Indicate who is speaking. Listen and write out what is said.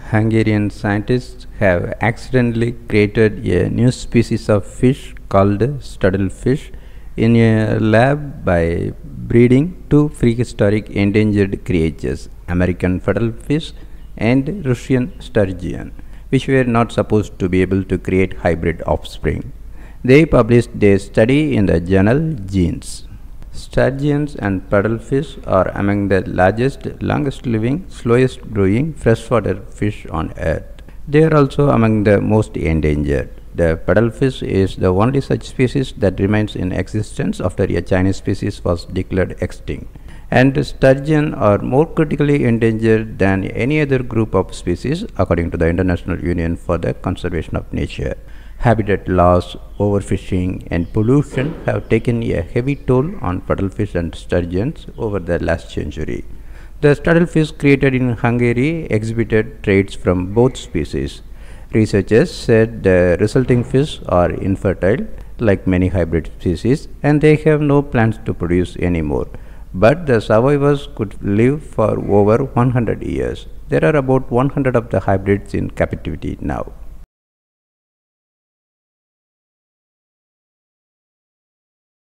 Speaker 1: Hungarian scientists have accidentally created a new species of fish called studdlefish in a lab by breeding two prehistoric endangered creatures, American cuttlefish and Russian sturgeon, which were not supposed to be able to create hybrid offspring. They published their study in the journal Genes. Sturgeons and paddlefish are among the largest, longest living, slowest growing freshwater fish on earth. They are also among the most endangered. The paddlefish is the only such species that remains in existence after a Chinese species was declared extinct. And sturgeon are more critically endangered than any other group of species according to the International Union for the Conservation of Nature. Habitat loss, overfishing, and pollution have taken a heavy toll on paddlefish and sturgeons over the last century. The studdlefish created in Hungary exhibited traits from both species. Researchers said the resulting fish are infertile, like many hybrid species, and they have no plans to produce anymore. But the survivors could live for over 100 years. There are about 100 of the hybrids in captivity now.